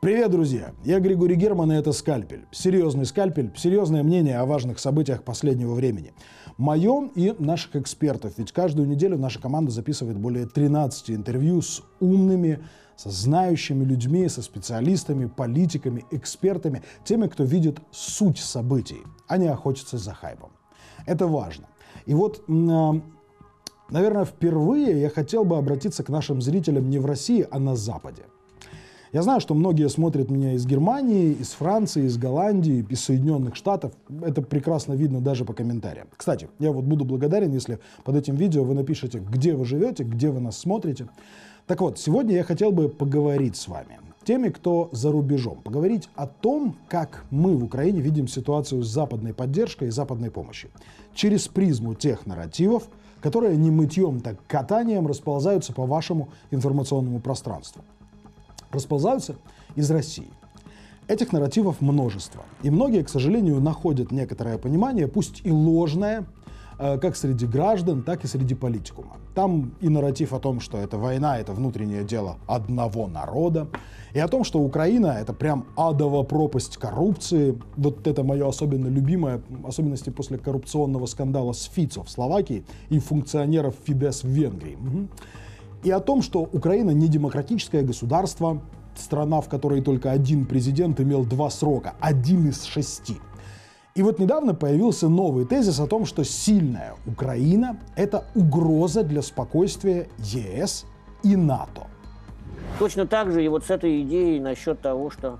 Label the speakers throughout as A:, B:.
A: Привет, друзья! Я Григорий Герман, и это «Скальпель». Серьезный скальпель, серьезное мнение о важных событиях последнего времени. Мое и наших экспертов, ведь каждую неделю наша команда записывает более 13 интервью с умными, со знающими людьми, со специалистами, политиками, экспертами, теми, кто видит суть событий, а не охотится за хайпом. Это важно. И вот, наверное, впервые я хотел бы обратиться к нашим зрителям не в России, а на Западе. Я знаю, что многие смотрят меня из Германии, из Франции, из Голландии, из Соединенных Штатов. Это прекрасно видно даже по комментариям. Кстати, я вот буду благодарен, если под этим видео вы напишите, где вы живете, где вы нас смотрите. Так вот, сегодня я хотел бы поговорить с вами, теми, кто за рубежом, поговорить о том, как мы в Украине видим ситуацию с западной поддержкой и западной помощью. Через призму тех нарративов, которые не мытьем, так катанием расползаются по вашему информационному пространству. Расползаются из России. Этих нарративов множество. И многие, к сожалению, находят некоторое понимание, пусть и ложное, как среди граждан, так и среди политикума. Там и нарратив о том, что эта война — это внутреннее дело одного народа, и о том, что Украина — это прям адова пропасть коррупции. Вот это мое особенно любимое, в особенности после коррупционного скандала с Фицо в Словакии и функционеров Фидес в Венгрии. И о том, что Украина не демократическое государство, страна, в которой только один президент имел 2 срока, 1 из 6. И вот недавно появился новый тезис о том, что сильная Украина – это угроза для спокойствия ЕС и НАТО.
B: Точно так же и вот с этой идеей насчет того, что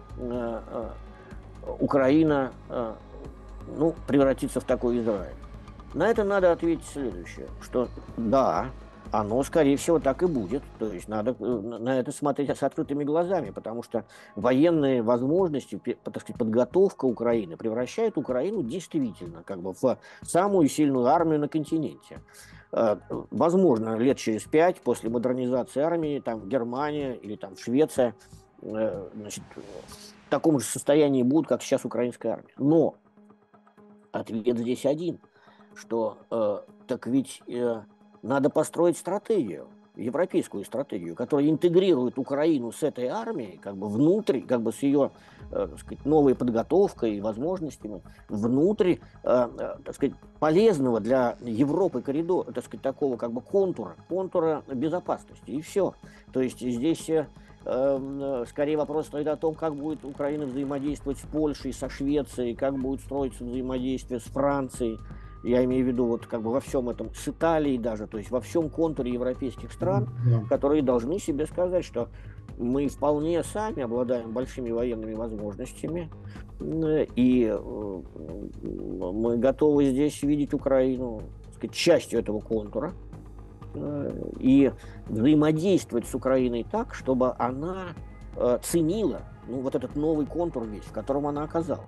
B: Украина превратится в такой Израиль. На это надо ответить следующее, что да, оно, скорее всего, так и будет. То есть надо на это смотреть с открытыми глазами, потому что военные возможности, так сказать, подготовка Украины превращает Украину действительно как бы в самую сильную армию на континенте. Возможно, лет через 5 после модернизации армии, там Германия или там Швеция, значит, в таком же состоянии будут, как сейчас украинская армия. Но ответ здесь один, что так ведь надо построить стратегию, европейскую стратегию, которая интегрирует Украину с этой армией, как бы внутрь, как бы с ее, так сказать, новой подготовкой и возможностями, внутрь, так сказать, полезного для Европы коридора, так сказать, такого как бы контура безопасности, и все. То есть здесь скорее вопрос стоит о том, как будет Украина взаимодействовать с Польшей, со Швецией, как будет строиться взаимодействие с Францией. Я имею в виду вот как бы во всем этом, с Италией даже, то есть во всем контуре европейских стран, которые должны себе сказать, что мы вполне сами обладаем большими военными возможностями, и мы готовы здесь видеть Украину, так сказать, частью этого контура, и взаимодействовать с Украиной так, чтобы она ценила вот этот новый контур весь, в котором она оказалась.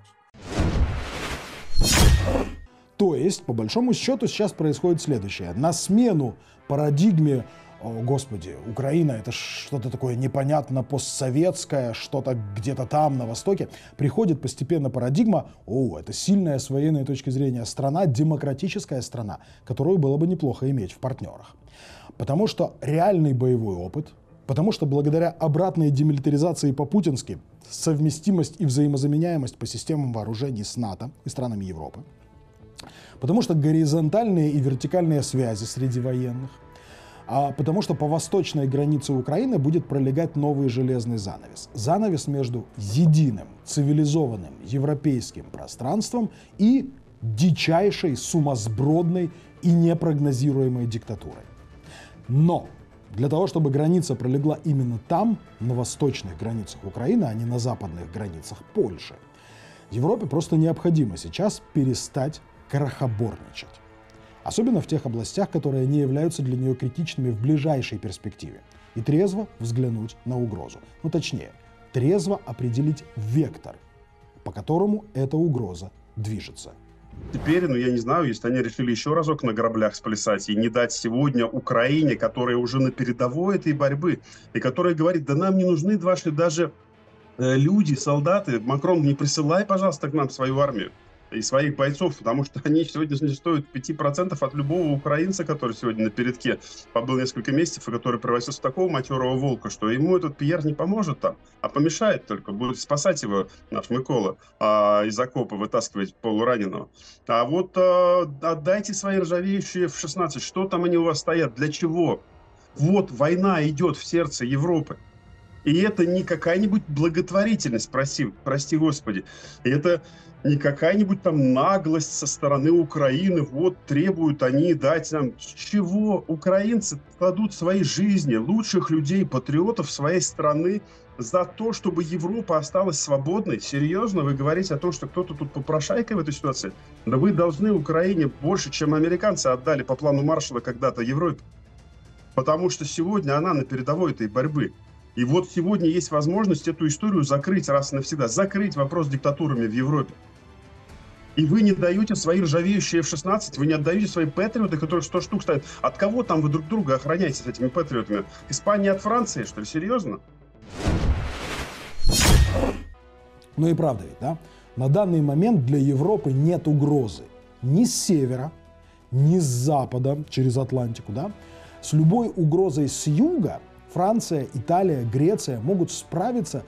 A: То есть, по большому счету, сейчас происходит следующее. На смену парадигме, о, господи, Украина — это что-то такое непонятно постсоветское, что-то где-то там, на Востоке, приходит постепенно парадигма, это сильная с военной точки зрения страна, демократическая страна, которую было бы неплохо иметь в партнерах. Потому что реальный боевой опыт, потому что благодаря обратной демилитаризации по-путински совместимость и взаимозаменяемость по системам вооружений с НАТО и странами Европы, потому что горизонтальные и вертикальные связи среди военных, потому что по восточной границе Украины будет пролегать новый железный занавес. Занавес между единым, цивилизованным европейским пространством и дичайшей, сумасбродной и непрогнозируемой диктатурой. Но для того, чтобы граница пролегла именно там, на восточных границах Украины, а не на западных границах Польши, Европе просто необходимо сейчас перестать крохоборничать. Особенно в тех областях, которые не являются для нее критичными в ближайшей перспективе. И трезво взглянуть на угрозу. Точнее, трезво определить вектор, по которому эта угроза движется.
C: Теперь, я не знаю, если они решили еще разок на граблях сплясать и не дать сегодня Украине, которая уже на передовой этой борьбы, и которая говорит, да нам не нужны даже люди, солдаты, Макрон, не присылай, пожалуйста, к нам свою армию. и своих бойцов, потому что они сегодня не стоят 5% от любого украинца, который сегодня на передке побыл несколько месяцев, и который превратился в такого матерого волка, что ему этот Пьер не поможет там, а помешает только, будет спасать его наш Микола из окопа, вытаскивать полураненого. А вот отдайте свои ржавеющие F-16, что там они у вас стоят, для чего? Вот война идет в сердце Европы. И это не какая-нибудь благотворительность, прости Господи. Это не какая-нибудь там наглость со стороны Украины. Вот требуют они дать нам. Чего? Украинцы кладут свои жизни, лучших людей, патриотов своей страны за то, чтобы Европа осталась свободной. Серьезно? Вы говорите о том, что кто-то тут попрошайка в этой ситуации? Да вы должны Украине больше, чем американцы отдали по плану Маршалла когда-то Европе. Потому что сегодня она на передовой этой борьбы. И вот сегодня есть возможность эту историю закрыть раз и навсегда. Закрыть вопрос с диктатурами в Европе. И вы не даете свои ржавеющие F-16, вы не отдаете свои патриоты, которые 100 штук стоят. От кого там вы друг друга охраняете с этими патриотами? Испания от Франции, что ли? Серьезно?
A: Ну и правда ведь, да? На данный момент для Европы нет угрозы ни с севера, ни с запада, через Атлантику, да? С любой угрозой с юга Франция, Италия, Греция могут справиться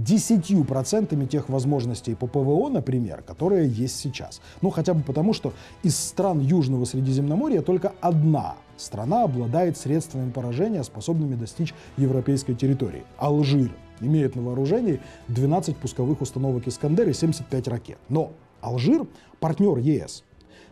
A: 10% тех возможностей по ПВО, например, которые есть сейчас. Ну, хотя бы потому, что из стран Южного Средиземноморья только одна страна обладает средствами поражения, способными достичь европейской территории. Алжир имеет на вооружении 12 пусковых установок «Искандер» и 75 ракет. Но Алжир – партнер ЕС.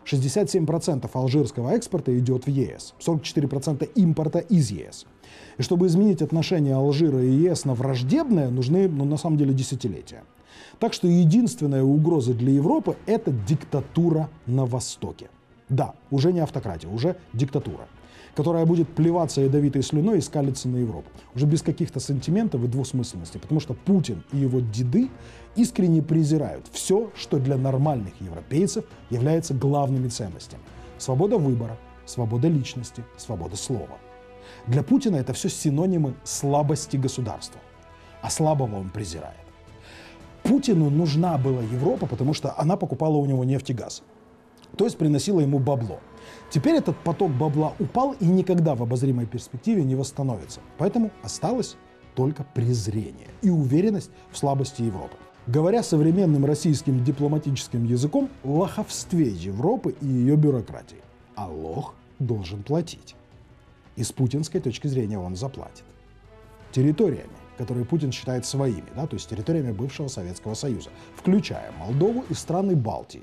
A: 67% алжирского экспорта идет в ЕС, 44% импорта из ЕС. И чтобы изменить отношения Алжира и ЕС на враждебное, нужны, на самом деле, десятилетия. Так что единственная угроза для Европы – это диктатура на Востоке. Да, уже не автократия, уже диктатура, которая будет плеваться ядовитой слюной и скалиться на Европу. Уже без каких-то сантиментов и двусмысленности, потому что Путин и его деды искренне презирают все, что для нормальных европейцев является главными ценностями. Свобода выбора, свобода личности, свобода слова. Для Путина это все синонимы слабости государства, а слабого он презирает. Путину нужна была Европа, потому что она покупала у него нефть и газ, то есть приносила ему бабло. Теперь этот поток бабла упал и никогда в обозримой перспективе не восстановится. Поэтому осталось только презрение и уверенность в слабости Европы. Говоря современным российским дипломатическим языком, лоховстве Европы и ее бюрократии. А лох должен платить. И с путинской точки зрения он заплатит. Территориями, которые Путин считает своими, да, то есть территориями бывшего Советского Союза, включая Молдову и страны Балтии.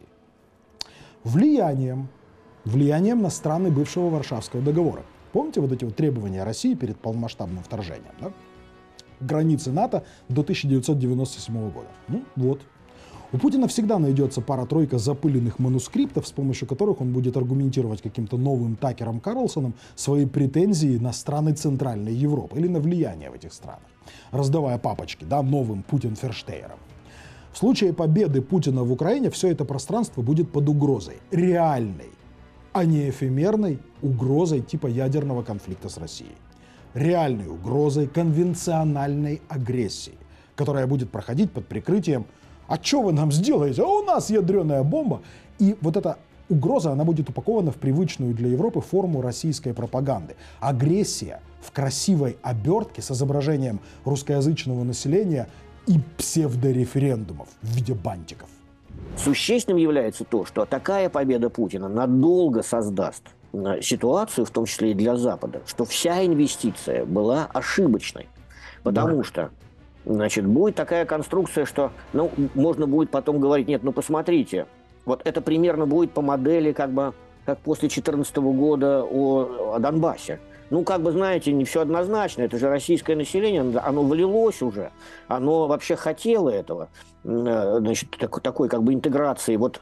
A: Влиянием на страны бывшего Варшавского договора. Помните вот эти вот требования России перед полномасштабным вторжением? Да? Границы НАТО до 1997 года. Ну вот. У Путина всегда найдется пара-тройка запыленных манускриптов, с помощью которых он будет аргументировать каким-то новым Такером Карлсоном свои претензии на страны Центральной Европы или на влияние в этих странах, раздавая папочки, да, новым Путин-Ферштейерам. В случае победы Путина в Украине все это пространство будет под угрозой, реальной, а не эфемерной угрозой типа ядерного конфликта с Россией. Реальной угрозой конвенциональной агрессии, которая будет проходить под прикрытием «А что вы нам сделаете? А у нас ядреная бомба!» И вот эта угроза, она будет упакована в привычную для Европы форму российской пропаганды. Агрессия в красивой обертке с изображением русскоязычного населения и псевдореферендумов в виде бантиков.
B: Существенным является то, что такая победа Путина надолго создаст ситуацию, в том числе и для Запада, что вся инвестиция была ошибочной. Потому что, значит, будет такая конструкция, что, ну, можно будет потом говорить, нет, ну посмотрите, вот это примерно будет по модели, как после 2014 года о Донбассе. Ну, как бы, знаете, не все однозначно, это же российское население, оно влилось уже, оно вообще хотело этого, значит, такой как бы интеграции вот,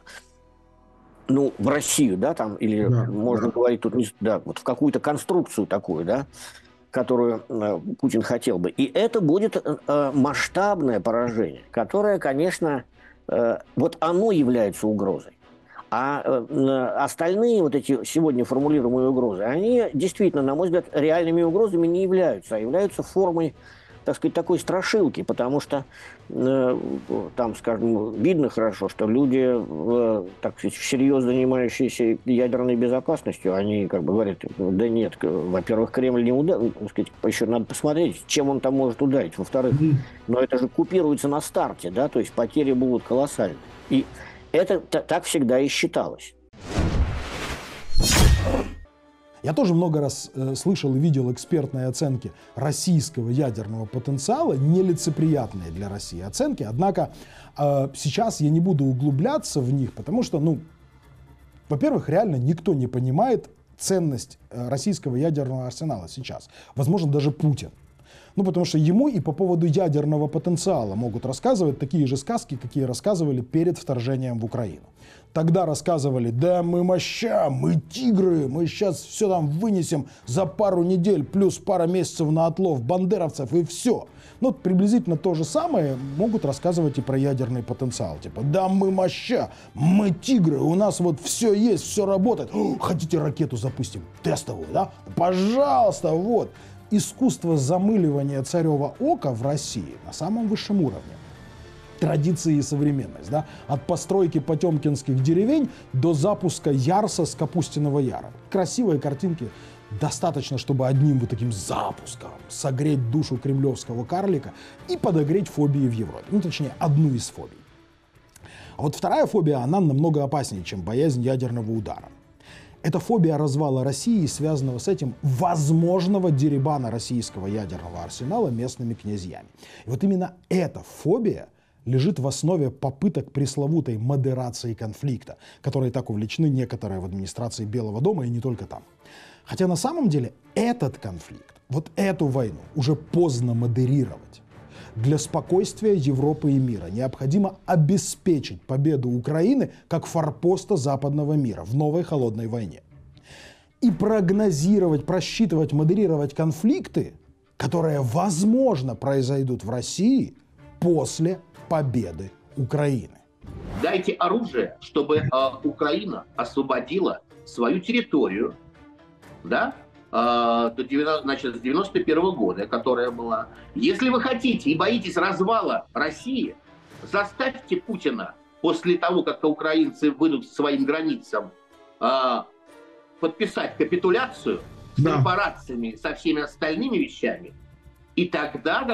B: ну, в Россию, да, там, или можно говорить тут, да, вот в какую-то конструкцию такую, да, которую Путин хотел бы. И это будет масштабное поражение, которое, конечно, вот оно является угрозой. А остальные вот эти сегодня формулируемые угрозы, они действительно, на мой взгляд, реальными угрозами не являются, а являются формой так сказать, такой страшилки, потому что там, скажем, видно хорошо, что люди, так сказать, всерьез занимающиеся ядерной безопасностью, они как бы говорят, да нет, во-первых, Кремль не ударит, так сказать, еще надо посмотреть, чем он там может ударить, во-вторых, но это же купируется на старте, да, то есть потери будут колоссальны. И это так всегда и считалось.
A: Я тоже много раз слышал и видел экспертные оценки российского ядерного потенциала, нелицеприятные для России оценки. Однако сейчас я не буду углубляться в них, потому что, во-первых, реально никто не понимает ценность российского ядерного арсенала сейчас. Возможно, даже Путин. Потому что ему и по поводу ядерного потенциала могут рассказывать такие же сказки, какие рассказывали перед вторжением в Украину. Тогда рассказывали, да мы моща, мы тигры, мы сейчас все там вынесем за пару недель, плюс пара месяцев на отлов бандеровцев и все. Приблизительно то же самое могут рассказывать и про ядерный потенциал. Типа, да мы моща, мы тигры, у нас вот все есть, все работает. Хотите ракету запустим? Тестовую, да? Пожалуйста, вот. Искусство замыливания царева ока в России на самом высшем уровне. Традиции и современность. Да? От постройки потемкинских деревень до запуска Ярса с Капустиного Яра. Красивые картинки. Достаточно, чтобы одним вот таким запуском согреть душу кремлевского карлика и подогреть фобии в Европе. Точнее, одну из фобий. А вот вторая фобия, она намного опаснее, чем боязнь ядерного удара. Это фобия развала России, связанного с этим возможного дерибана российского ядерного арсенала местными князьями. И вот именно эта фобия лежит в основе попыток пресловутой модерации конфликта, которой так увлечены некоторые в администрации Белого дома и не только там. Хотя на самом деле этот конфликт, вот эту войну уже поздно модерировать. Для спокойствия Европы и мира необходимо обеспечить победу Украины как форпоста западного мира в новой холодной войне. И прогнозировать, просчитывать, модерировать конфликты, которые, возможно, произойдут в России после победы Украины.
D: Дайте оружие, чтобы Украина освободила свою территорию, да? С 91 года, которая была. Если вы хотите и боитесь развала России, заставьте Путина после того, как украинцы выйдут к своим границам, подписать капитуляцию с репарациями, со всеми остальными вещами. И тогда,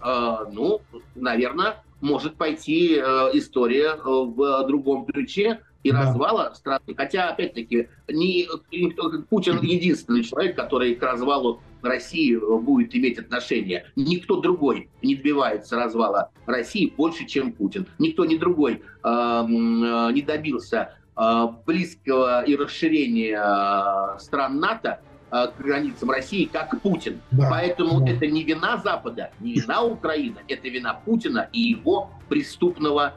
D: наверное, может пойти история в другом ключе и развала страны. Хотя, опять-таки, Путин единственный человек, который к развалу России будет иметь отношение. Никто другой не добивается развала России больше, чем Путин. Никто не другой не добился близкого и расширения стран НАТО к границам России, как Путин. Поэтому это не вина Запада, не вина Украины, это вина Путина и его преступного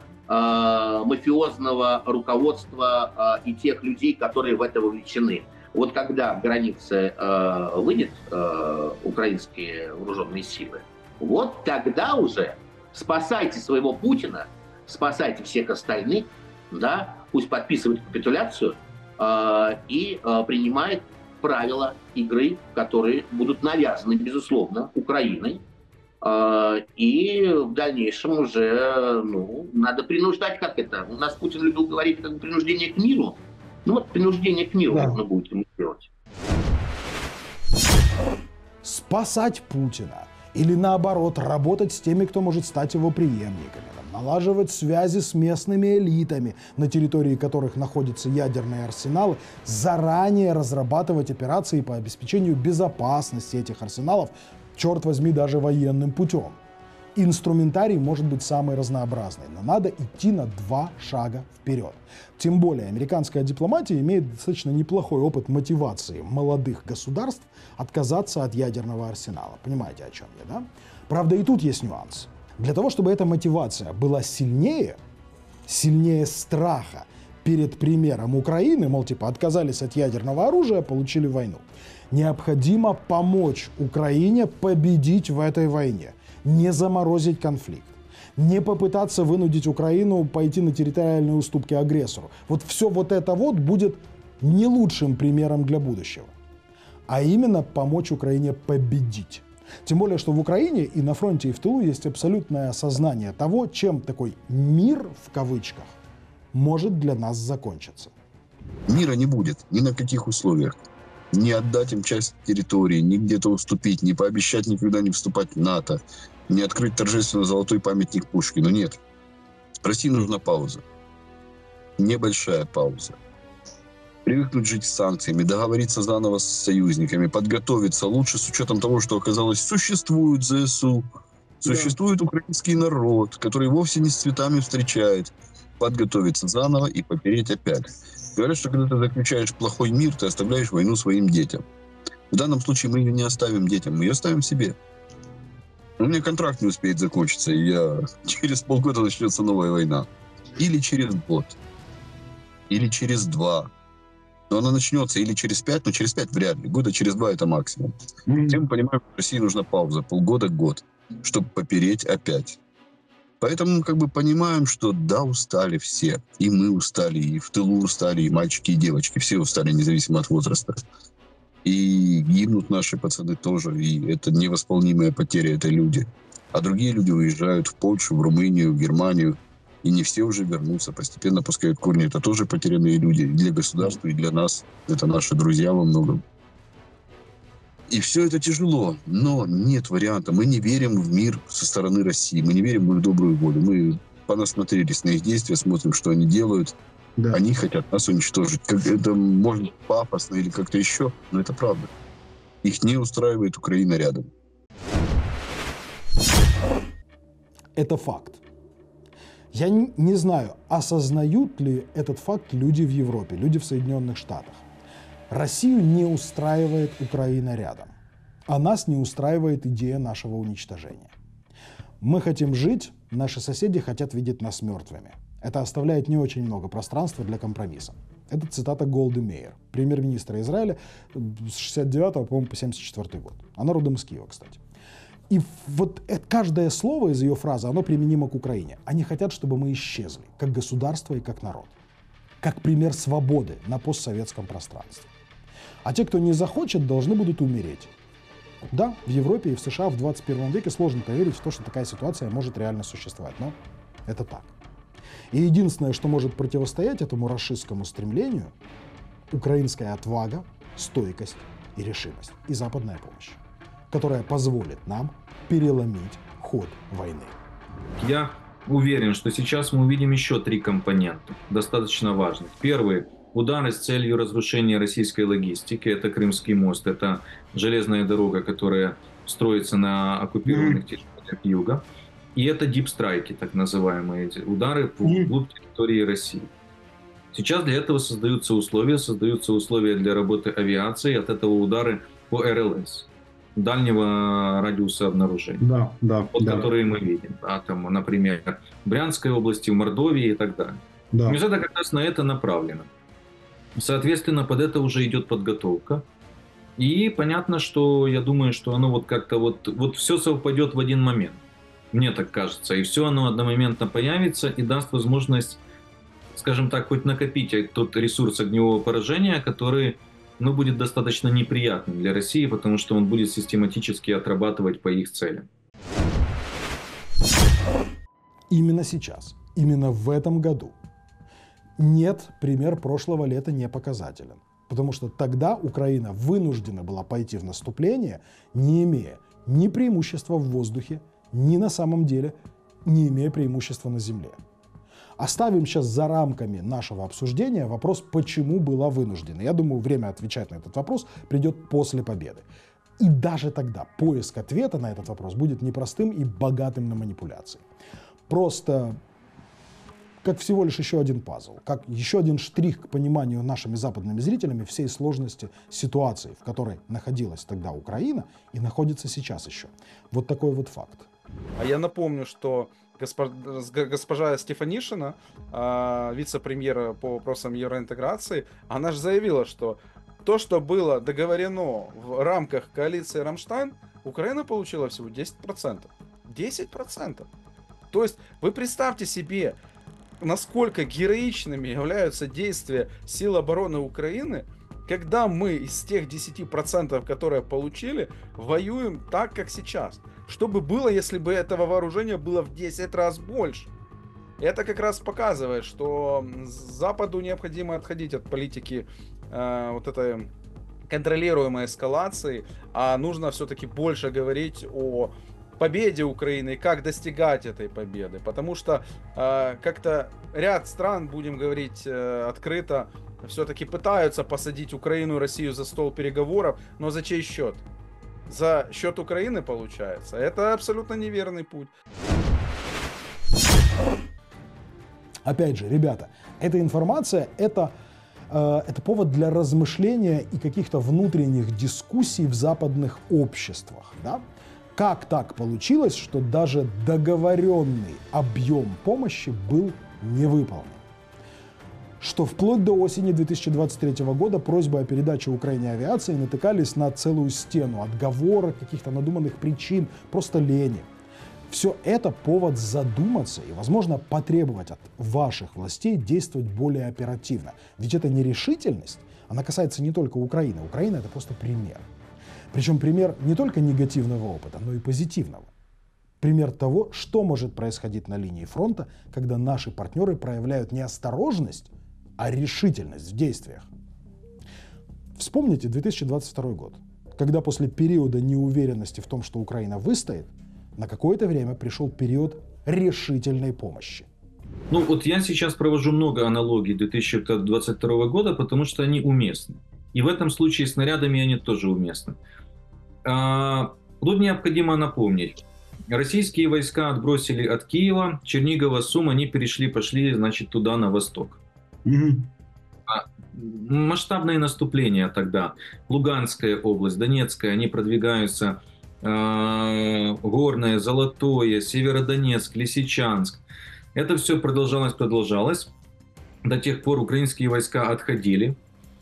D: мафиозного руководства и тех людей, которые в это вовлечены. Вот когда в границы выйдут украинские вооруженные силы, вот тогда уже спасайте своего Путина, спасайте всех остальных, да, пусть подписывает капитуляцию и принимает правила игры, которые будут навязаны, безусловно, Украиной. И в дальнейшем уже надо принуждать, как это. У нас Путин любил говорить, как принуждение к миру. Принуждение к миру нужно будет ему сделать.
A: Спасать Путина или наоборот работать с теми, кто может стать его преемниками, налаживать связи с местными элитами, на территории которых находятся ядерные арсеналы, заранее разрабатывать операции по обеспечению безопасности этих арсеналов, черт возьми, даже военным путем. Инструментарий может быть самый разнообразный, но надо идти на 2 шага вперед. Тем более американская дипломатия имеет достаточно неплохой опыт мотивации молодых государств отказаться от ядерного арсенала. Понимаете, о чем я, да? Правда, и тут есть нюанс. Для того, чтобы эта мотивация была сильнее страха перед примером Украины, мол, отказались от ядерного оружия, получили войну, необходимо помочь Украине победить в этой войне, не заморозить конфликт, не попытаться вынудить Украину пойти на территориальные уступки агрессору. Вот все вот это вот будет не лучшим примером для будущего, а именно помочь Украине победить. Тем более, что в Украине и на фронте, и в тылу есть абсолютное осознание того, чем такой «мир» в кавычках может для нас закончиться.
E: Мира не будет ни на каких условиях. Не отдать им часть территории, ни где-то уступить, не пообещать никогда не вступать в НАТО, не открыть торжественно золотой памятник Пушкину. Нет. России нужна пауза. Небольшая пауза. Привыкнуть жить с санкциями, договориться заново с союзниками, подготовиться лучше с учетом того, что оказалось, существует ЗСУ, существует украинский народ, который вовсе не с цветами встречает, подготовиться заново и попереть опять. Говорят, что когда ты заключаешь плохой мир, ты оставляешь войну своим детям. В данном случае мы ее не оставим детям, мы ее оставим себе. У меня контракт не успеет закончиться, и через полгода начнется новая война. Или через год, или через 2. Но она начнется или через 5, но через 5 вряд ли. Года через 2 это максимум. Все мы понимаем, что России нужна пауза, полгода-год, чтобы попереть опять. Поэтому мы понимаем, что да, устали все. И мы устали, и в тылу устали, и мальчики, и девочки. Все устали, независимо от возраста. И гибнут наши пацаны тоже. И это невосполнимая потеря, это люди. А другие люди уезжают в Польшу, в Румынию, в Германию. И не все уже вернутся, постепенно пускают корни. Это тоже потерянные люди и для государства, и для нас. Это наши друзья во многом. И все это тяжело, но нет варианта. Мы не верим в мир со стороны России, мы не верим в их добрую волю. Мы понасмотрелись на их действия, смотрим, что они делают. Да. Они хотят нас уничтожить. Как это может пафосно или как-то еще, но это правда. Их не устраивает Украина рядом.
A: Это факт. Я не знаю, осознают ли этот факт люди в Европе, люди в Соединенных Штатах. Россию не устраивает Украина рядом, а нас не устраивает идея нашего уничтожения. Мы хотим жить, наши соседи хотят видеть нас мертвыми. Это оставляет не очень много пространства для компромисса. Это цитата Голды Меир, премьер-министра Израиля с 69 по 74 год. Она родом из Киева, кстати. И вот каждое слово из ее фразы, оно применимо к Украине. Они хотят, чтобы мы исчезли, как государство и как народ. Как пример свободы на постсоветском пространстве. А те, кто не захочет, должны будут умереть. Да, в Европе и в США в 21 веке сложно поверить в то, что такая ситуация может реально существовать. Но это так. И единственное, что может противостоять этому рашистскому стремлению, украинская отвага, стойкость и решимость. И западная помощь, которая позволит нам переломить ход войны.
F: Я уверен, что сейчас мы увидим еще 3 компонента, достаточно важных. Первый – удары с целью разрушения российской логистики. Это Крымский мост, это железная дорога, которая строится на оккупированных территориях юга. И это дипстрайки, так называемые удары вглубь территории России. Сейчас для этого создаются условия для работы авиации, от этого удары по РЛС. Дальнего радиуса обнаружения, которые мы видим. Там, например, в Брянской области, в Мордовии и так далее. Да. То есть это как раз на это направлено. Соответственно, под это уже идет подготовка. И понятно, что я думаю, что оно вот как-то вот все совпадет в один момент. Мне так кажется. И все оно одномоментно появится и даст возможность, скажем так, хоть накопить тот ресурс огневого поражения, который будет достаточно неприятным для России, потому что он будет систематически отрабатывать по их целям.
A: Именно сейчас, именно в этом году. Нет, пример прошлого лета не показателен. Потому что тогда Украина вынуждена была пойти в наступление, не имея ни преимущества в воздухе, ни на самом деле не имея преимущества на земле. Оставим сейчас за рамками нашего обсуждения вопрос, почему была вынуждена. Я думаю, время отвечать на этот вопрос придет после победы. И даже тогда поиск ответа на этот вопрос будет непростым и богатым на манипуляции. Просто как всего лишь еще один пазл, как еще один штрих к пониманию нашими западными зрителями всей сложности ситуации, в которой находилась тогда Украина и находится сейчас еще. Вот такой вот факт.
G: А я напомню, что госпожа Стефанишина, вице-премьер по вопросам евроинтеграции, она же заявила, что то, что было договорено в рамках коалиции «Рамштайн», Украина получила всего 10%. 10%. То есть вы представьте себе, насколько героичными являются действия сил обороны Украины, когда мы из тех 10%, которые получили, воюем так, как сейчас? Что бы было, если бы этого вооружения было в 10 раз больше? Это как раз показывает, что Западу необходимо отходить от политики вот этой контролируемой эскалации, а нужно все-таки больше говорить о победе Украины и как достигать этой победы. Потому что как-то ряд стран, будем говорить открыто, все-таки пытаются посадить Украину и Россию за стол переговоров, но за чей счет? За счет Украины, получается. Это абсолютно неверный путь.
A: Опять же, ребята, эта информация — это повод для размышления и каких-то внутренних дискуссий в западных обществах. Да? Как так получилось, что даже договоренный объем помощи был не выполнен? Что вплоть до осени 2023 года просьбы о передаче Украине авиации натыкались на целую стену отговорок, каких-то надуманных причин, просто лени. Все это повод задуматься и, возможно, потребовать от ваших властей действовать более оперативно. Ведь это нерешительность, она касается не только Украины. Украина — это просто пример. Причем пример не только негативного опыта, но и позитивного. Пример того, что может происходить на линии фронта, когда наши партнеры проявляют не осторожность, а решительность в действиях. Вспомните 2022 год, когда после периода неуверенности в том, что Украина выстоит, на какое-то время пришел период решительной помощи.
F: Ну вот я сейчас провожу много аналогий 2022 года, потому что они уместны. И в этом случае с снарядами они тоже уместны. Тут необходимо напомнить. Российские войска отбросили от Киева, Чернигова, Сум, они пошли, значит, туда, на восток. Масштабное наступление тогда. Луганская область, Донецкая, они продвигаются, Горное, Золотое, Северодонецк, Лисичанск. Это все продолжалось. До тех пор украинские войска отходили,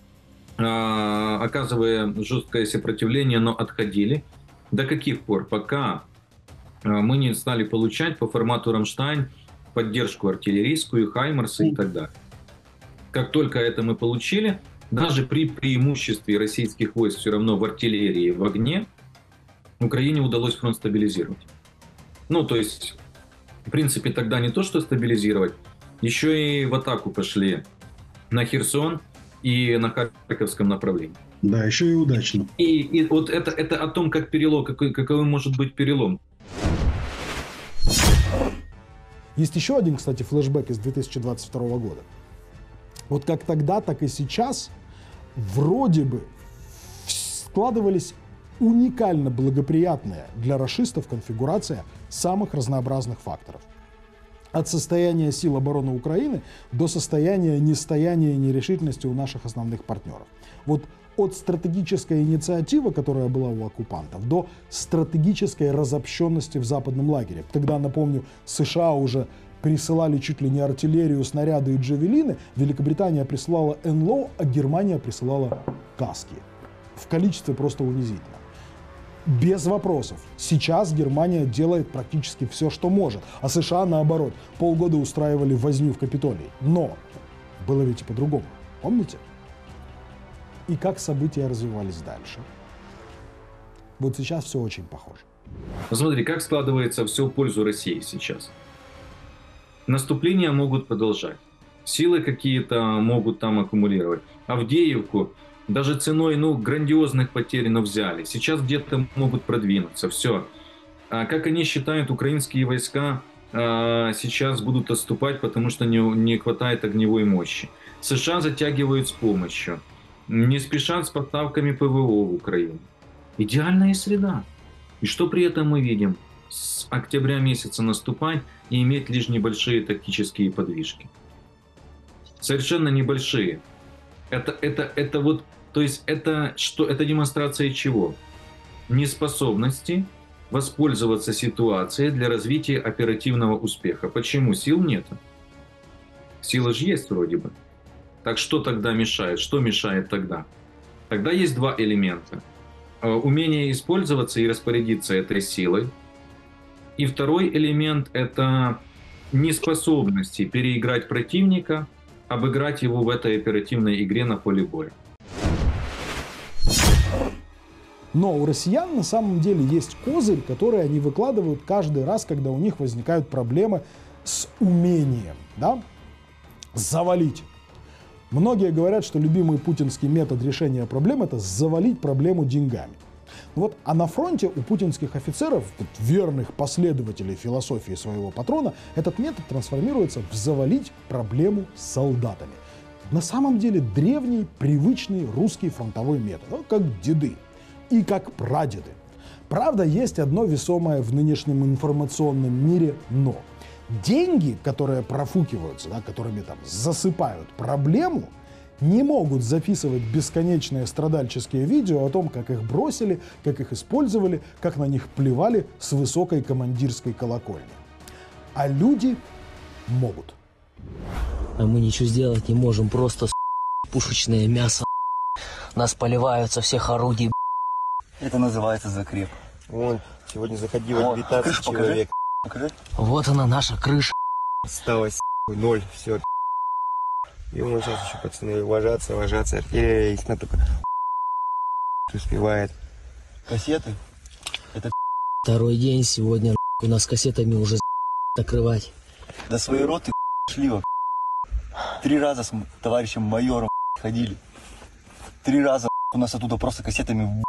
F: оказывая жесткое сопротивление, но отходили. До каких пор? Пока мы не стали получать по формату «Рамштайн» поддержку артиллерийскую, «Хаймарсы» и так далее. Как только это мы получили, даже при преимуществе российских войск все равно в артиллерии, в огне, Украине удалось фронт стабилизировать. Ну, то есть, в принципе, тогда не то, что стабилизировать, еще и в атаку пошли на Херсон и на Харьковском направлении.
H: Да, еще и удачно.
F: И вот это о том, как перелом, какой может быть перелом.
A: Есть еще один, кстати, флешбэк из 2022 года. Вот как тогда, так и сейчас вроде бы складывались уникально благоприятная для рашистов конфигурация самых разнообразных факторов. От состояния сил обороны Украины до состояния нестояния и нерешительности у наших основных партнеров. Вот от стратегической инициативы, которая была у оккупантов, до стратегической разобщенности в западном лагере. Тогда, напомню, США уже присылали чуть ли не артиллерию, снаряды и джавелины, Великобритания присылала НЛО, а Германия присылала каски. В количестве просто унизительно. Без вопросов. Сейчас Германия делает практически все, что может, а США, наоборот, полгода устраивали возню в Капитолии. Но было ведь и по-другому. Помните? И как события развивались дальше. Вот сейчас все очень похоже.
F: Посмотри, как складывается все в пользу России сейчас. Наступления могут продолжать. Силы какие-то могут там аккумулировать. Авдеевку даже ценой грандиозных потерь, но взяли. Сейчас где-то могут продвинуться. Все. А как они считают, украинские войска сейчас будут отступать, потому что не хватает огневой мощи. США затягивают с помощью. Не спешат с поставками ПВО в Украину. Идеальная среда. И что при этом мы видим? С октября месяца наступать и иметь лишь небольшие тактические подвижки. Совершенно небольшие. Это вот, то есть это что? Это демонстрация чего? Неспособности воспользоваться ситуацией для развития оперативного успеха. Почему? Сил нет. Силы же есть вроде бы. Так что тогда мешает? Что мешает тогда? Тогда есть два элемента. Умение использоваться и распорядиться этой силой. И второй элемент – это неспособности переиграть противника, обыграть его в этой оперативной игре на поле боя.
A: Но у россиян на самом деле есть козырь, который они выкладывают каждый раз, когда у них возникают проблемы с умением, да, завалить. Многие говорят, что любимый путинский метод решения проблем – это завалить проблему деньгами. Вот, а на фронте у путинских офицеров, верных последователей философии своего патрона, этот метод трансформируется в завалить проблему солдатами. На самом деле древний, привычный русский фронтовой метод, ну, как деды и как прадеды. Правда, есть одно весомое в нынешнем информационном мире «но». Деньги, которые профукиваются, да, которыми там засыпают проблему, не могут записывать бесконечные страдальческие видео о том, как их бросили, как их использовали, как на них плевали с высокой командирской колокольни. А люди могут.
H: А мы ничего сделать не можем, просто пушечное мясо. Нас поливают со всех орудий.
I: Это называется закреп.
J: Вон, сегодня заходило 19 человек.
I: Покажи.
H: Вот она, наша крыша.
J: Осталось 0, все. И вон сейчас еще пацаны ложатся, артиллерия их на только успевает.
I: Кассеты? Это
H: Второй день сегодня у нас кассетами уже накрывать.
I: до своей роты шли. 3 раза с товарищем майором ходили. 3 раза у нас оттуда просто кассетами.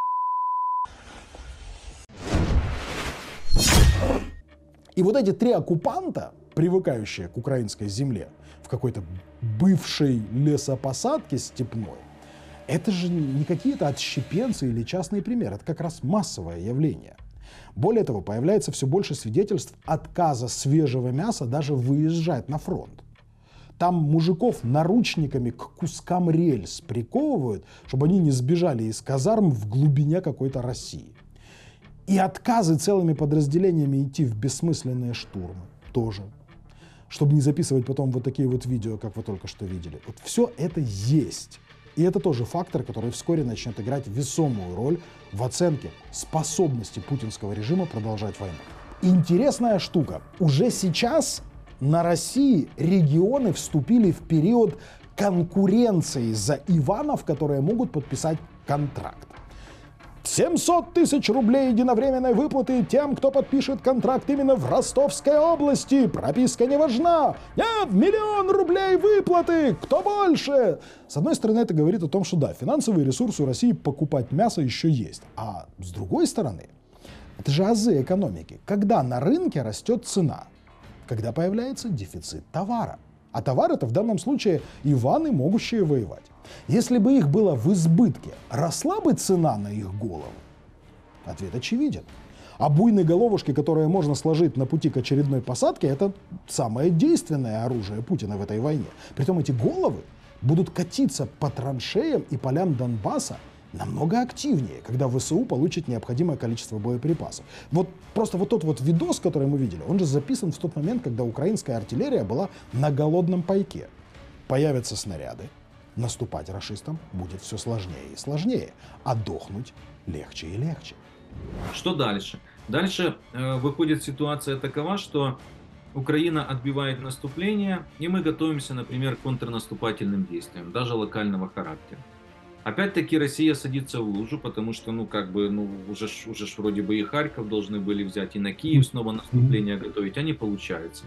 A: И вот эти 3 оккупанта, привыкающие к украинской земле, в какой-то бывшей лесопосадке степной, это же не какие-то отщепенцы или частные примеры, это как раз массовое явление. Более того, появляется все больше свидетельств отказа свежего мяса даже выезжать на фронт. Там мужиков наручниками к кускам рельс приковывают, чтобы они не сбежали из казарм в глубине какой-то России. И отказы целыми подразделениями идти в бессмысленные штурмы тоже. Чтобы не записывать потом вот такие вот видео, как вы только что видели. Вот все это есть. И это тоже фактор, который вскоре начнет играть весомую роль в оценке способности путинского режима продолжать войну. Интересная штука. Уже сейчас на России регионы вступили в период конкуренции за Иванов, которые могут подписать контракт. 700 тысяч рублей единовременной выплаты тем, кто подпишет контракт именно в Ростовской области. Прописка не важна. Нет, 1 000 000 рублей выплаты. Кто больше? С одной стороны, это говорит о том, что да, финансовые ресурсы у России покупать мясо еще есть. А с другой стороны, это же азы экономики. Когда на рынке растет цена, когда появляется дефицит товара. А товар — это в данном случае Иваны, могущие воевать. Если бы их было в избытке, росла бы цена на их голову? Ответ очевиден. А буйные головушки, которые можно сложить на пути к очередной посадке, это самое действенное оружие Путина в этой войне. Притом эти головы будут катиться по траншеям и полям Донбасса намного активнее, когда ВСУ получит необходимое количество боеприпасов. Вот просто вот тот вот видос, который мы видели, он же записан в тот момент, когда украинская артиллерия была на голодном пайке. Появятся снаряды, наступать рашистам будет все сложнее и сложнее, а дохнуть легче и легче.
F: Что дальше? Дальше выходит ситуация такова, что Украина отбивает наступление, и мы готовимся, например, к контрнаступательным действиям, даже локального характера. Опять-таки Россия садится в лужу, потому что, уже ж вроде бы и Харьков должны были взять, и на Киев снова наступление готовить, а не получается.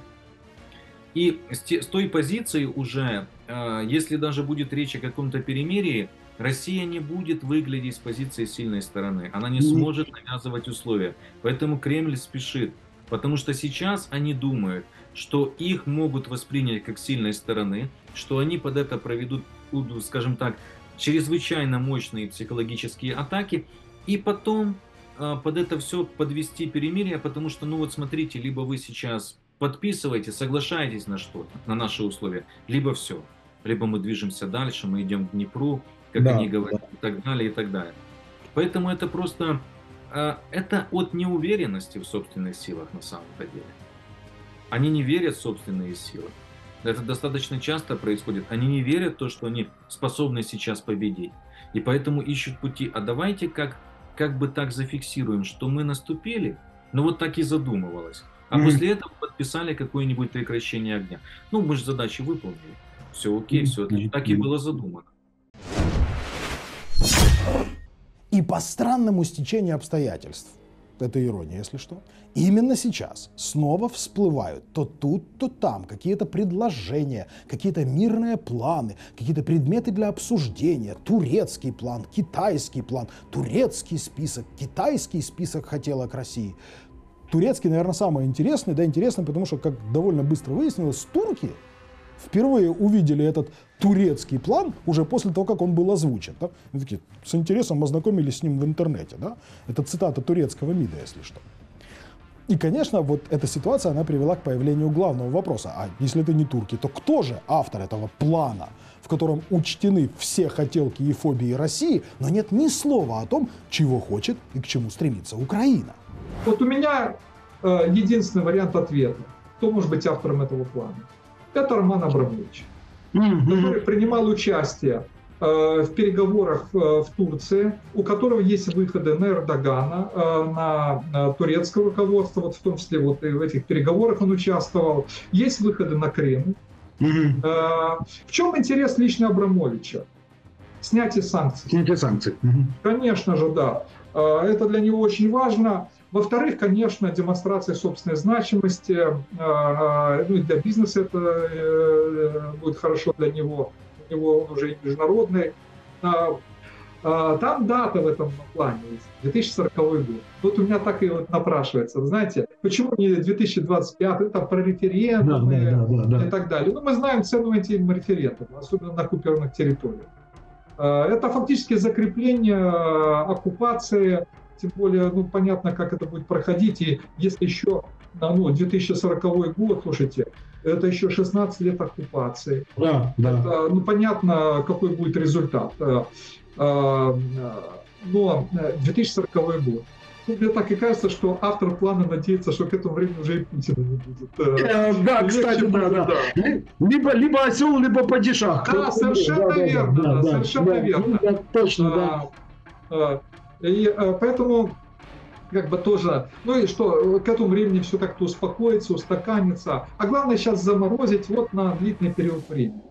F: И с той позиции уже, если даже будет речь о каком-то перемирии, Россия не будет выглядеть с позиции сильной стороны. Она не сможет навязывать условия. Поэтому Кремль спешит. Потому что сейчас они думают, что их могут воспринять как сильной стороны, что они под это проведут, скажем так, чрезвычайно мощные психологические атаки, и потом под это все подвести перемирие, потому что, смотрите, либо вы сейчас подписываете, соглашаетесь на что-то, на наши условия, либо все, либо мы движемся дальше, мы идем к Днепру, как они говорят, и так далее, и так далее. Поэтому это просто, это от неуверенности в собственных силах на самом-то деле. Они не верят в собственные силы. Это достаточно часто происходит. Они не верят в то, что они способны сейчас победить. И поэтому ищут пути. А давайте как бы так зафиксируем, что мы наступили, вот так и задумывалось. А после этого подписали какое-нибудь прекращение огня. Мы же задачи выполнили. Все окей, все отлично. Так и было задумано.
A: И И по странному стечению обстоятельств, это ирония, если что, именно сейчас снова всплывают то тут, то там какие-то предложения, какие-то мирные планы, какие-то предметы для обсуждения, турецкий план, китайский план, турецкий список, китайский список хотелок России. Турецкий, наверное, самый интересный, да, интересный, потому что, как довольно быстро выяснилось, турки впервые увидели этот турецкий план уже после того, как он был озвучен. Да? Они такие, с интересом ознакомились с ним в интернете. Да? Это цитата турецкого МИДа, если что. И, конечно, вот эта ситуация, она привела к появлению главного вопроса. А если это не турки, то кто же автор этого плана, в котором учтены все хотелки и фобии России, но нет ни слова о том, чего хочет и к чему стремится Украина?
K: Вот у меня единственный вариант ответа. Кто может быть автором этого плана? Это Роман Абрамович, который принимал участие в переговорах в Турции, у которого есть выходы на Эрдогана, на турецкое руководство, вот в том числе вот и в этих переговорах он участвовал. Есть выходы на Крым. В чем интерес лично Абрамовича? Снятие санкций. Снятие санкций. Конечно же, да. Это для него очень важно. Во-вторых, конечно, демонстрация собственной значимости. Ну и для бизнеса это будет хорошо для него. У него он уже международный. Там дата в этом плане есть. 2040 год. Вот у меня так и вот напрашивается. Знаете, почему не 2025, там про референдумы и так далее. Ну, мы знаем цену этим референдумам, особенно на оккупированных территориях. Это фактически закрепление оккупации. Тем более, ну, понятно, как это будет проходить. И если еще 2040 год, слушайте, это еще 16 лет оккупации. Да, да. Это, ну, понятно, какой будет результат. Но 2040 год. Мне так и кажется, что автор плана надеется, что к этому времени уже и Путина не будет. Да, кстати, да. Либо осел, либо падишах. Да, совершенно верно. Совершенно верно. Точно, да. И поэтому как бы тоже, ну и что, к этому времени все как-то успокоится, устаканится. А главное сейчас заморозить вот на длительный период времени.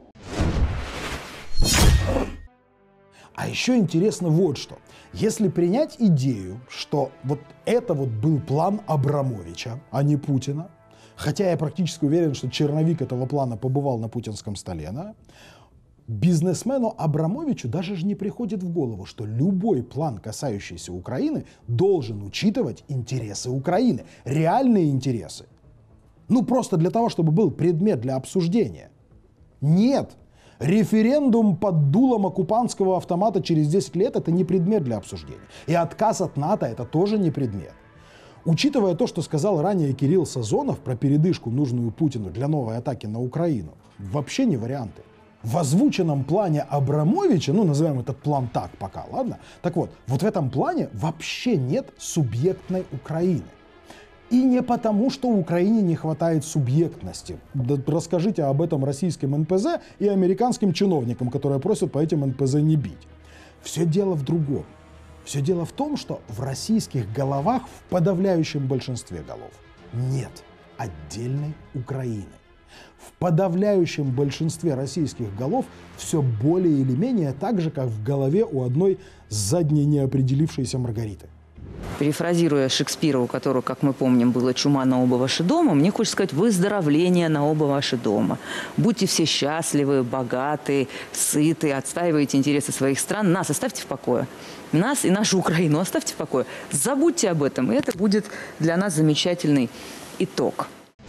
A: А еще интересно вот что. Если принять идею, что вот это вот был план Абрамовича, а не Путина, хотя я практически уверен, что черновик этого плана побывал на путинском столе, да, бизнесмену Абрамовичу даже же не приходит в голову, что любой план, касающийся Украины, должен учитывать интересы Украины, реальные интересы. Ну, просто для того, чтобы был предмет для обсуждения. Нет. Референдум под дулом оккупантского автомата через 10 лет – это не предмет для обсуждения. И отказ от НАТО – это тоже не предмет. Учитывая то, что сказал ранее Кирилл Сазонов про передышку, нужную Путину для новой атаки на Украину, вообще не варианты. В озвученном плане Абрамовича, ну, назовем этот план так пока, ладно? Так вот в этом плане вообще нет субъектной Украины. И не потому, что Украине не хватает субъектности. Да, расскажите об этом российским НПЗ и американским чиновникам, которые просят по этим НПЗ не бить. Все дело в другом. Все дело в том, что в российских головах, в подавляющем большинстве голов, нет отдельной Украины. В подавляющем большинстве российских голов все более или менее так же, как в голове у одной задней неопределившейся Маргариты.
L: Перефразируя Шекспира, у которого, как мы помним, была чума на оба ваши дома, мне хочется сказать: выздоровление на оба ваши дома. Будьте все счастливы, богаты, сыты, отстаивайте интересы своих стран. Нас оставьте в покое. Нас и нашу Украину оставьте в покое. Забудьте об этом, и это будет для нас замечательный итог.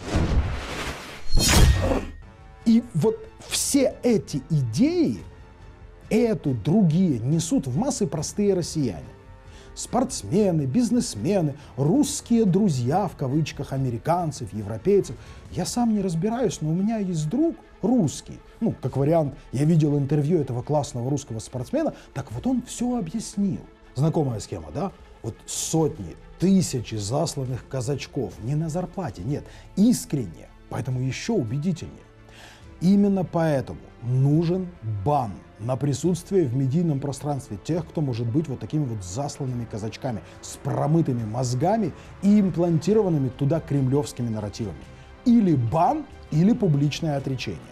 A: И вот все эти идеи, другие, несут в массы простые россияне. Спортсмены, бизнесмены, русские друзья, в кавычках, американцев, европейцев. Я сам не разбираюсь, но у меня есть друг русский. Ну, как вариант, я видел интервью этого классного русского спортсмена, так вот он все объяснил. Знакомая схема, да? Вот сотни, тысячи засланных казачков, не на зарплате, нет, искренне, поэтому еще убедительнее. Именно поэтому нужен бан на присутствие в медийном пространстве тех, кто может быть вот такими вот засланными казачками с промытыми мозгами и имплантированными туда кремлевскими нарративами. Или бан, или публичное отречение.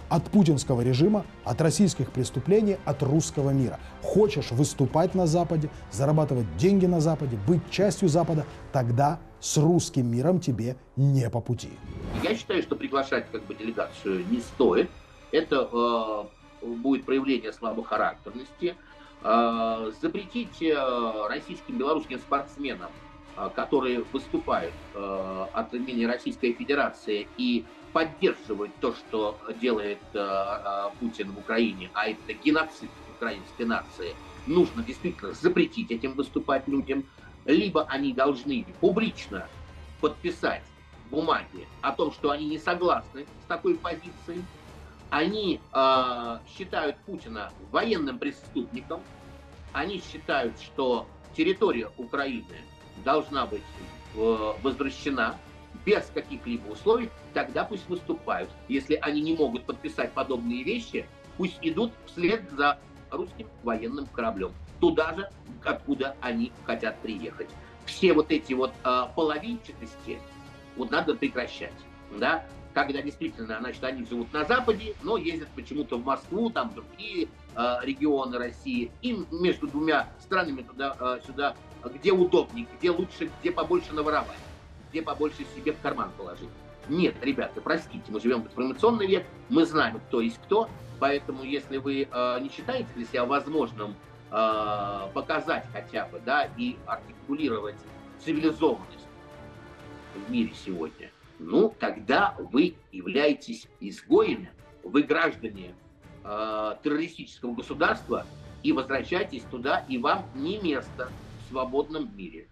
A: от путинского режима, от российских преступлений, от русского мира. Хочешь выступать на Западе, зарабатывать деньги на Западе, быть частью Запада, тогда с русским миром тебе не по пути.
D: Я считаю, что приглашать делегацию не стоит. Это будет проявление слабохарактерности. Запретить российским, белорусским спортсменам, которые выступают от имени Российской Федерации и поддерживают то, что делает Путин в Украине, а это геноцид украинской нации, нужно действительно запретить этим выступать людям. Либо они должны публично подписать бумаги о том, что они не согласны с такой позицией. Они считают Путина военным преступником. Они считают, что территория Украины должна быть возвращена без каких-либо условий. Тогда пусть выступают. Если они не могут подписать подобные вещи, пусть идут вслед за русским военным кораблем. Туда же, откуда они хотят приехать. Все вот эти вот половинчатости надо прекращать. Да? Когда действительно, значит, они живут на Западе, но ездят почему-то в Москву, там в другие регионы России, и между двумя странами туда-сюда, где удобнее, где лучше, где побольше наворовать, где побольше себе в карман положить. Нет, ребята, простите, мы живем в информационный век, мы знаем, кто есть кто, поэтому если вы не считаете для себя возможным показать хотя бы, да, и артикулировать цивилизованность в мире сегодня, тогда вы являетесь изгоями, вы граждане террористического государства и возвращайтесь туда, и вам не место в свободном мире.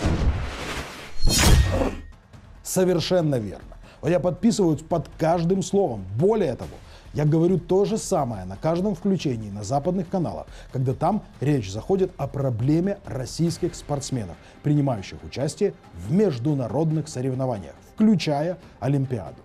A: Совершенно верно. Я подписываюсь под каждым словом. Более того, я говорю то же самое на каждом включении на западных каналах, когда там речь заходит о проблеме российских спортсменов, принимающих участие в международных соревнованиях, включая Олимпиаду.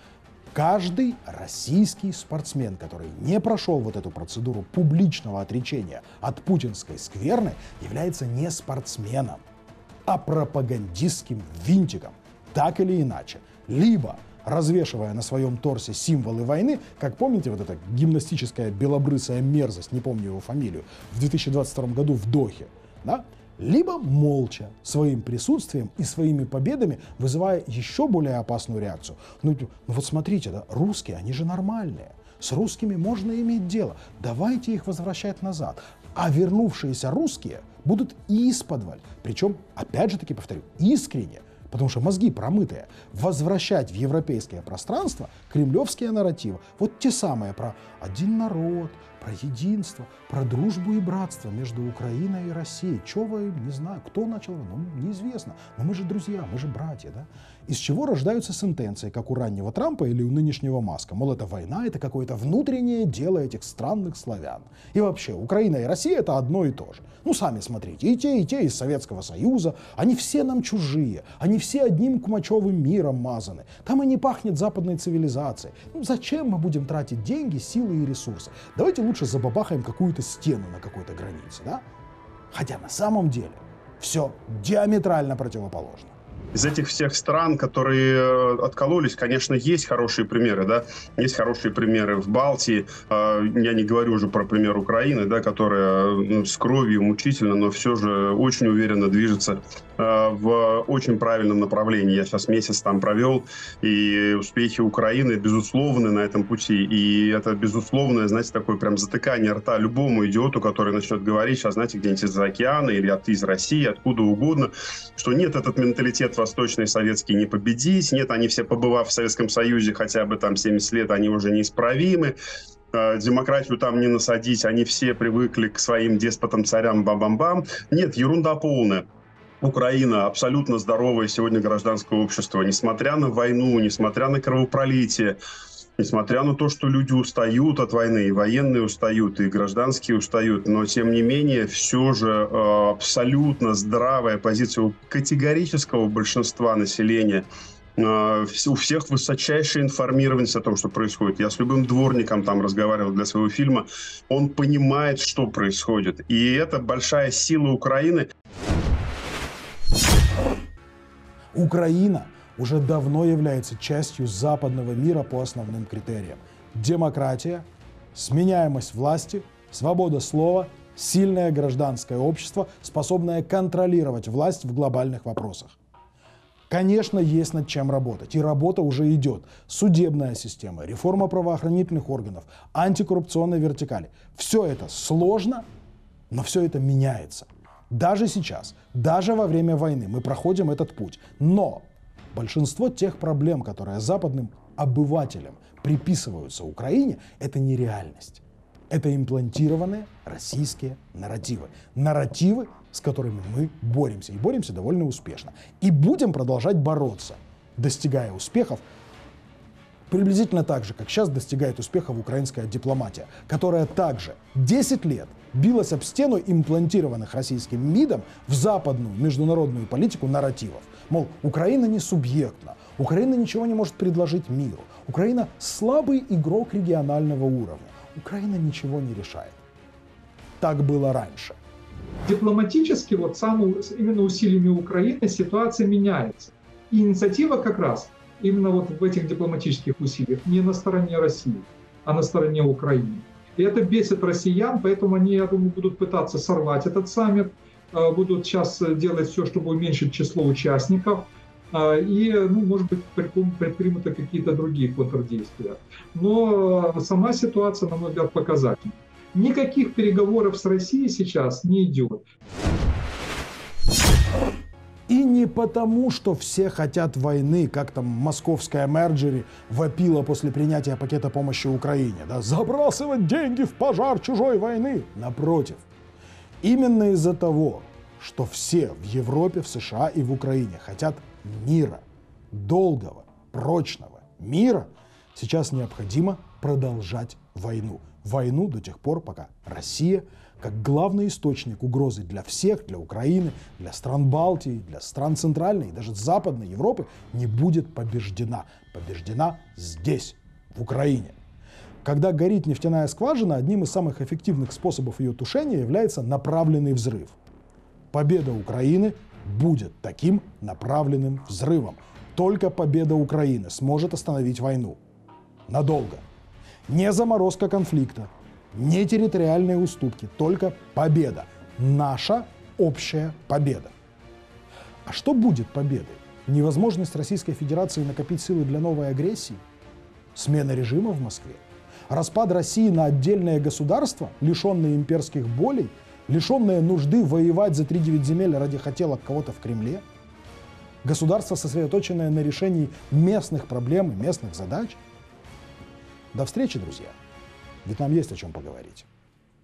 A: Каждый российский спортсмен, который не прошел вот эту процедуру публичного отречения от путинской скверны, является не спортсменом, а пропагандистским винтиком, так или иначе. Либо развешивая на своем торсе символы войны, как помните, вот эта гимнастическая белобрысая мерзость, не помню его фамилию, в 2022 году в Дохе, да? Либо молча, своим присутствием и своими победами вызывая еще более опасную реакцию. Вот смотрите, да, русские, они же нормальные. С русскими можно иметь дело. Давайте их возвращать назад. А вернувшиеся русские будут исподволь. Причем, опять же таки повторю, искренне. Потому что мозги промытые. Возвращать в европейское пространство кремлевские нарративы. Вот те самые про один народ, про единство, про дружбу и братство между Украиной и Россией. Чего вы, не знаю, кто начал, неизвестно. Но мы же друзья, мы же братья, да? Из чего рождаются сентенции, как у раннего Трампа или у нынешнего Маска. Мол, это война, это какое-то внутреннее дело этих странных славян. И вообще, Украина и Россия — это одно и то же. Сами смотрите, и те из Советского Союза, они все нам чужие, они все одним кумачевым миром мазаны. Там и не пахнет западной цивилизацией. Зачем мы будем тратить деньги, силы и ресурсы? Давайте лучше забабахаем какую-то стену на какой-то границе, да? Хотя на самом деле все диаметрально противоположно.
C: Из этих всех стран, которые откололись, конечно, есть хорошие примеры, да, есть хорошие примеры в Балтии, я не говорю уже про пример Украины, да, которая с кровью мучительно, но все же очень уверенно движется в очень правильном направлении. Я сейчас месяц там провел, и успехи Украины безусловны на этом пути, и это безусловное, знаете, такое прям затыкание рта любому идиоту, который начнет говорить сейчас, знаете, где-нибудь из-за океана или из России, откуда угодно, что нет, этот менталитет восточный советский не победить, нет, они все, побывав в Советском Союзе хотя бы там 70 лет, они уже неисправимы, демократию там не насадить, они все привыкли к своим деспотам, царям, бам-бам-бам. Нет, ерунда полная. Украина абсолютно здоровое сегодня гражданское общество, несмотря на войну, несмотря на кровопролитие, несмотря на то, что люди устают от войны, и военные устают, и гражданские устают, но тем не менее все же абсолютно здравая позиция у категорического большинства населения. У всех высочайшая информированность о том, что происходит. Я с любым дворником там разговаривал для своего фильма. Он понимает, что происходит. И это большая сила Украины.
A: Украина уже давно является частью западного мира по основным критериям. демократия, сменяемость власти, свобода слова, сильное гражданское общество, способное контролировать власть в глобальных вопросах. Конечно, есть над чем работать, и работа уже идет. Судебная система, реформа правоохранительных органов, антикоррупционная вертикаль. Все это сложно, но все это меняется. Даже сейчас, даже во время войны мы проходим этот путь. Но большинство тех проблем, которые западным обывателям приписываются Украине, это не реальность. Это имплантированные российские нарративы. Нарративы, с которыми мы боремся. И боремся довольно успешно. И будем продолжать бороться, достигая успехов приблизительно так же, как сейчас достигает успехов украинская дипломатия, которая также 10 лет билась об стену имплантированных российским МИДом в западную международную политику нарративов. Мол, Украина не субъектна, Украина ничего не может предложить миру, Украина слабый игрок регионального уровня, Украина ничего не решает. Так было раньше.
K: Дипломатически, именно усилиями Украины ситуация меняется. И инициатива как раз именно в этих дипломатических усилиях не на стороне России, а на стороне Украины. И это бесит россиян, поэтому они, я думаю, будут пытаться сорвать этот саммит, будут сейчас делать все, чтобы уменьшить число участников, и, может быть, предпримут какие-то другие контрдействия. Но сама ситуация, на мой взгляд, показательна. Никаких переговоров с Россией сейчас не идет.
A: И не потому, что все хотят войны, как там московская Мерджери вопила после принятия пакета помощи Украине. Да, забрасывать деньги в пожар чужой войны. Напротив. Именно из-за того, что все в Европе, в США и в Украине хотят мира, долгого, прочного мира, сейчас необходимо продолжать войну. Войну до тех пор, пока Россия, как главный источник угрозы для всех, для Украины, для стран Балтии, для стран Центральной и даже Западной Европы, не будет побеждена. Побеждена здесь, в Украине. Когда горит нефтяная скважина, одним из самых эффективных способов ее тушения является направленный взрыв. Победа Украины будет таким направленным взрывом. Только победа Украины сможет остановить войну. Надолго. Не заморозка конфликта, не территориальные уступки, только победа. Наша общая победа. А что будет победой? Невозможность Российской Федерации накопить силы для новой агрессии? Смена режима в Москве? Распад России на отдельное государство, лишенное имперских болей, лишенное нужды воевать за 3-9 земель ради хотелок кого-то в Кремле? Государство, сосредоточенное на решении местных проблем и местных задач? До встречи, друзья. Ведь нам есть о чем поговорить.